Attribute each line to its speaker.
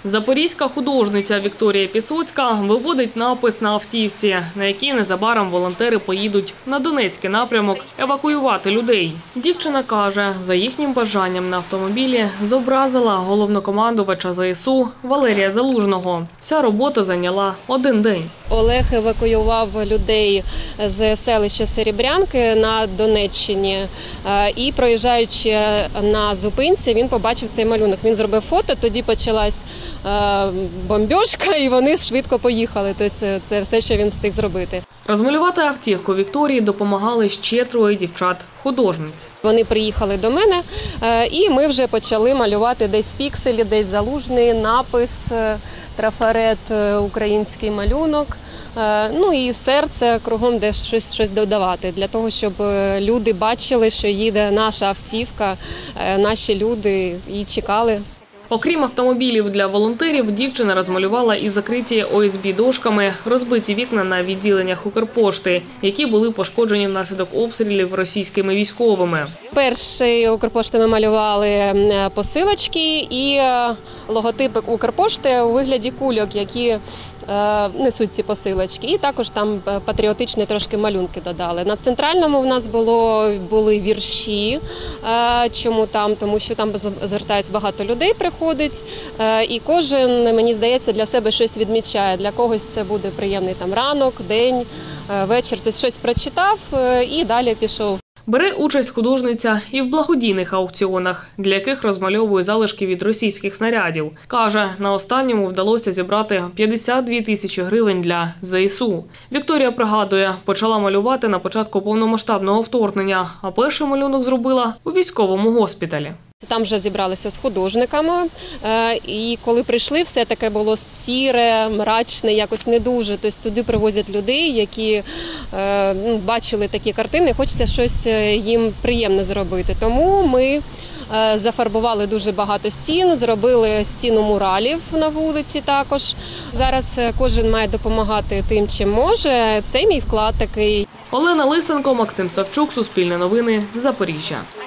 Speaker 1: Запорізька художниця Вікторія Пісоцька виводить напис на автівці, на якій незабаром волонтери поїдуть на Донецький напрямок евакуювати людей. Дівчина каже, за їхнім бажанням на автомобілі зобразила головнокомандувача ЗСУ Валерія Залужного. Вся робота зайняла один день.
Speaker 2: Олег евакуював людей з селища Серебрянки на Донеччині і, проїжджаючи на зупинці, він побачив цей малюнок. Він зробив фото, тоді почалась бомбьошка і вони швидко поїхали. Тобто це все, що він встиг зробити.
Speaker 1: Розмалювати автівку Вікторії допомагали ще троє дівчат-художниць.
Speaker 2: Вони приїхали до мене і ми вже почали малювати десь пікселі, десь Залужний, напис, трафарет, український малюнок. Ну і серце кругом, де щось додавати, для того, щоб люди бачили, що їде наша автівка, наші люди і чекали.
Speaker 1: Окрім автомобілів для волонтерів, дівчина розмалювала і закриті ОСБ-дошками розбиті вікна на відділеннях Укрпошти, які були пошкоджені внаслідок обстрілів російськими військовими.
Speaker 2: Перший Укрпошти ми малювали посилочки і логотипи Укрпошти у вигляді кульок, які несуть ці посилочки. І також там патріотичні трошки малюнки додали. На центральному в нас були вірші. Чому там? Тому що там звертається багато людей, приходить. І кожен, мені здається, для себе щось відмічає. Для когось це буде приємний там ранок, день, вечір. Тобто щось прочитав і далі пішов.
Speaker 1: Бере участь художниця і в благодійних аукціонах, для яких розмальовує залишки від російських снарядів. Каже, на останньому вдалося зібрати 52 тисячі гривень для ЗСУ. Вікторія пригадує, почала малювати на початку повномасштабного вторгнення, а перший малюнок зробила у військовому госпіталі.
Speaker 2: Там вже зібралися з художниками, і коли прийшли, все таке було сіре, мрачне, якось не дуже. Тобто туди привозять людей, які бачили такі картини, хочеться щось їм приємне зробити. Тому ми зафарбували дуже багато стін, зробили стіну муралів на вулиці також. Зараз кожен має допомагати тим, чим може. Це мій вклад такий.
Speaker 1: Олена Лисенко, Максим Савчук, Суспільне новини, Запоріжжя.